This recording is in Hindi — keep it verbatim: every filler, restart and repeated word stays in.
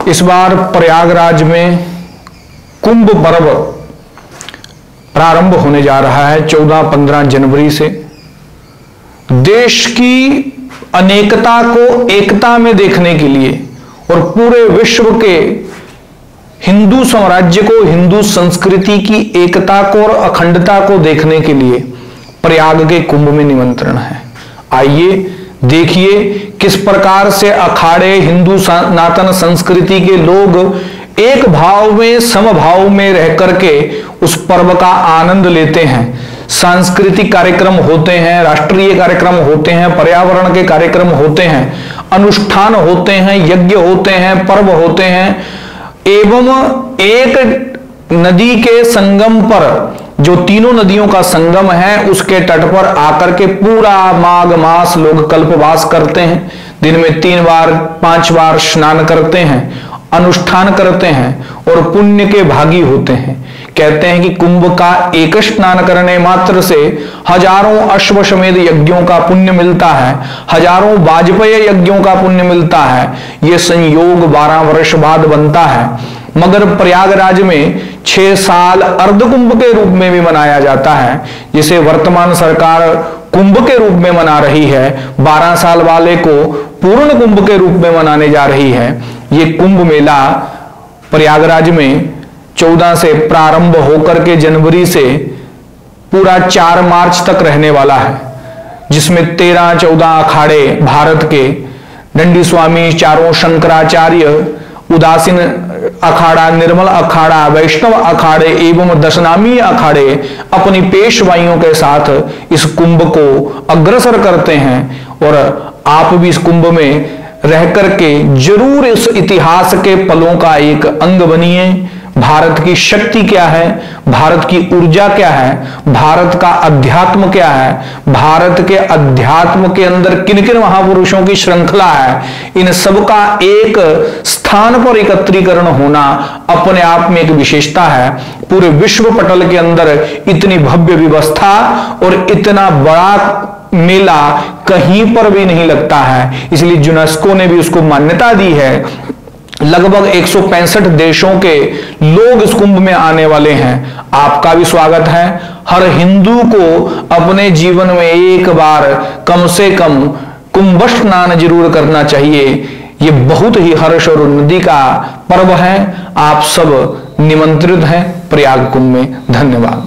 इस बार प्रयागराज में कुंभ पर्व प्रारंभ होने जा रहा है चौदह पंद्रह जनवरी से। देश की अनेकता को एकता में देखने के लिए और पूरे विश्व के हिंदू साम्राज्य को, हिंदू संस्कृति की एकता को और अखंडता को देखने के लिए प्रयाग के कुंभ में निमंत्रण है। आइए देखिए किस प्रकार से अखाड़े, हिंदू सनातन संस्कृति के लोग एक भाव में, समभाव में रह करके उस पर्व का आनंद लेते हैं। सांस्कृतिक कार्यक्रम होते हैं, राष्ट्रीय कार्यक्रम होते हैं, पर्यावरण के कार्यक्रम होते हैं, अनुष्ठान होते हैं, यज्ञ होते हैं, पर्व होते हैं एवं एक नदी के संगम पर, जो तीनों नदियों का संगम है, उसके तट पर आकर के पूरा माघ मास लोग कल्पवास करते हैं। दिन में तीन बार पांच बार स्नान करते हैं, अनुष्ठान करते हैं और पुण्य के भागी होते हैं। कहते हैं कि कुंभ का एक स्नान करने मात्र से हजारों अश्वमेध यज्ञों का पुण्य मिलता है, हजारों वाजपेय यज्ञों का पुण्य मिलता है। यह संयोग बारह वर्ष बाद बनता है। मगर प्रयागराज में छह साल अर्धकुंभ के रूप में भी मनाया जाता है, जिसे वर्तमान सरकार कुंभ के रूप में मना रही है। बारह साल वाले को पूर्ण कुंभ के रूप में मनाने जा रही है। ये कुंभ मेला प्रयागराज में चौदह से प्रारंभ होकर के जनवरी से पूरा चार मार्च तक रहने वाला है, जिसमें तेरह चौदह अखाड़े भारत के, दंडी स्वामी, चारों शंकराचार्य, उदासीन अखाड़ा, निर्मल अखाड़ा, वैष्णव अखाड़े एवं दशनामी अखाड़े अपनी पेशवाइयों के साथ इस कुंभ को अग्रसर करते हैं। और आप भी इस कुंभ में रह करके जरूर इस इतिहास के पलों का एक अंग बनिए। भारत की शक्ति क्या है, भारत की ऊर्जा क्या है, भारत का अध्यात्म क्या है, भारत के अध्यात्म के अंदर किन किन महापुरुषों की श्रृंखला है, इन सब का एक स्थान पर एकत्रीकरण होना अपने आप में एक विशेषता है। पूरे विश्व पटल के अंदर इतनी भव्य व्यवस्था और इतना बड़ा मेला कहीं पर भी नहीं लगता है, इसलिए यूनेस्को ने भी उसको मान्यता दी है। लगभग एक सौ पैंसठ देशों के लोग इस कुंभ में आने वाले हैं। आपका भी स्वागत है। हर हिंदू को अपने जीवन में एक बार कम से कम कुंभ स्नान जरूर करना चाहिए। ये बहुत ही हर्ष और उन्नति का पर्व है। आप सब निमंत्रित हैं प्रयाग कुंभ में। धन्यवाद।